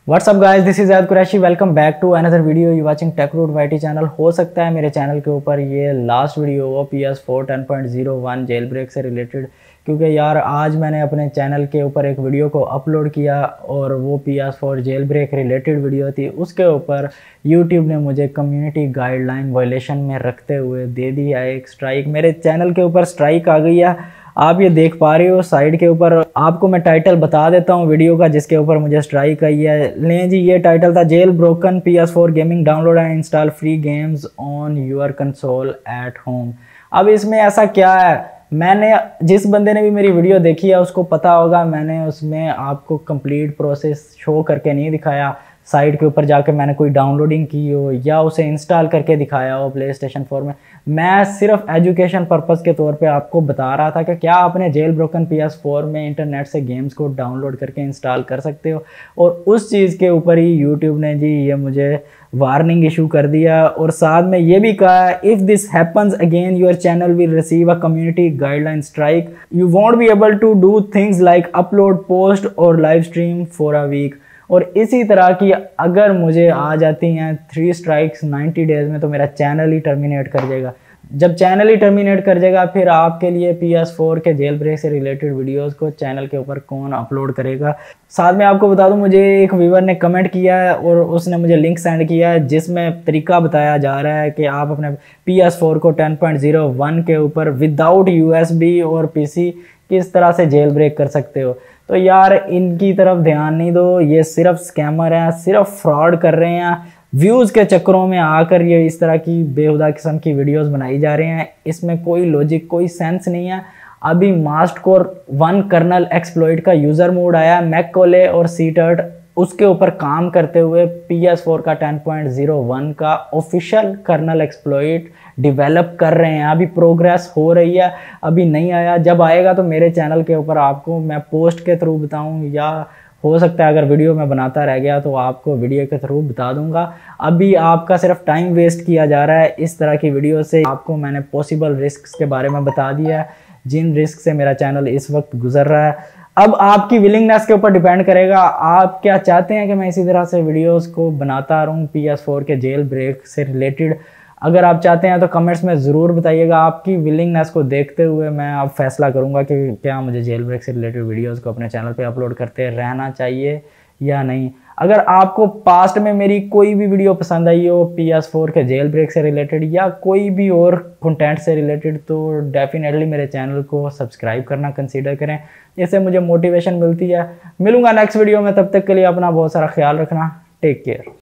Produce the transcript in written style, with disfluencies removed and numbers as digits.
WhatsApp guys, this is Zaid Qureshi. Welcome back to another video. You watching tech root YT channel. हो सकता है मेरे channel के ऊपर ये लास्ट वीडियो हो PS4 10.01 जेल ब्रेक से रिलेटेड, क्योंकि यार आज मैंने अपने चैनल के ऊपर एक वीडियो को अपलोड किया और वो PS4 jail brake related video थी। उसके ऊपर यूट्यूब ने मुझे कम्युनिटी गाइडलाइन वायलेशन में रखते हुए दे दिया एक स्ट्राइक। मेरे चैनल के ऊपर स्ट्राइक आ गई है, आप ये देख पा रहे हो साइड के ऊपर। आपको मैं टाइटल बता देता हूँ वीडियो का जिसके ऊपर मुझे स्ट्राइक आई है। लें जी, ये टाइटल था jailbroken PS4 gaming download and install free games on your console at home. अब इसमें ऐसा क्या है, मैंने जिस बंदे ने भी मेरी वीडियो देखी है उसको पता होगा, मैंने उसमें आपको कंप्लीट प्रोसेस शो करके नहीं दिखाया। साइट के ऊपर जाके मैंने कोई डाउनलोडिंग की हो या उसे इंस्टॉल करके दिखाया हो PlayStation 4 में। मैं सिर्फ एजुकेशन पर्पस के तौर पे आपको बता रहा था कि क्या आपने जेल ब्रोकन PS4 में इंटरनेट से गेम्स को डाउनलोड करके इंस्टॉल कर सकते हो। और उस चीज़ के ऊपर ही यूट्यूब ने जी ये मुझे वार्निंग इशू कर दिया और साथ में ये भी कहा, if this happens again your channel will receive a community guideline strike, you won't be able to do things like upload post और live stream for a week. और इसी तरह की अगर मुझे आ जाती हैं 3 स्ट्राइक्स 90 डेज़ में तो मेरा चैनल ही टर्मिनेट कर देगा। जब चैनल ही टर्मिनेट कर देगा फिर आपके लिए PS4 के जेल ब्रेक से रिलेटेड वीडियोस को चैनल के ऊपर कौन अपलोड करेगा। साथ में आपको बता दूं, मुझे एक व्यूवर ने कमेंट किया है और उसने मुझे लिंक सेंड किया है जिसमें तरीका बताया जा रहा है कि आप अपने PS4 को 10.01 के ऊपर विदाउट USB और PC किस तरह से जेल ब्रेक कर सकते हो। तो यार इनकी तरफ ध्यान नहीं दो, ये सिर्फ स्कैमर हैं, सिर्फ फ्रॉड कर रहे हैं। व्यूज़ के चक्करों में आकर ये इस तरह की बेहुदा किस्म की वीडियोस बनाई जा रहे हैं। इसमें कोई लॉजिक, कोई सेंस नहीं है। अभी मास्ट कोर 1 कर्नल एक्सप्लॉइट का यूज़र मोड आया, मैकओले और सीटर्ट उसके ऊपर काम करते हुए PS4 का 10.01 का ऑफिशियल कर्नल एक्सप्लॉइट डेवलप कर रहे हैं। अभी प्रोग्रेस हो रही है, अभी नहीं आया। जब आएगा तो मेरे चैनल के ऊपर आपको मैं पोस्ट के थ्रू बताऊं, या हो सकता है अगर वीडियो में बनाता रह गया तो आपको वीडियो के थ्रू बता दूंगा। अभी आपका सिर्फ टाइम वेस्ट किया जा रहा है इस तरह की वीडियो से। आपको मैंने पॉसिबल रिस्क के बारे में बता दिया है, जिन रिस्क से मेरा चैनल इस वक्त गुजर रहा है। अब आपकी विलिंगनेस के ऊपर डिपेंड करेगा, आप क्या चाहते हैं कि मैं इसी तरह से वीडियोस को बनाता रहूं PS4 के जेल ब्रेक से रिलेटेड। अगर आप चाहते हैं तो कमेंट्स में ज़रूर बताइएगा। आपकी विलिंगनेस को देखते हुए मैं अब फैसला करूंगा कि क्या मुझे जेल ब्रेक से रिलेटेड वीडियोस को अपने चैनल पे अपलोड करते रहना चाहिए या नहीं। अगर आपको पास्ट में मेरी कोई भी वीडियो पसंद आई हो PS4 के जेल ब्रेक से रिलेटेड या कोई भी और कंटेंट से रिलेटेड, तो डेफिनेटली मेरे चैनल को सब्सक्राइब करना कंसीडर करें, इससे मुझे मोटिवेशन मिलती है। मिलूंगा नेक्स्ट वीडियो में, तब तक के लिए अपना बहुत सारा ख्याल रखना। Take care.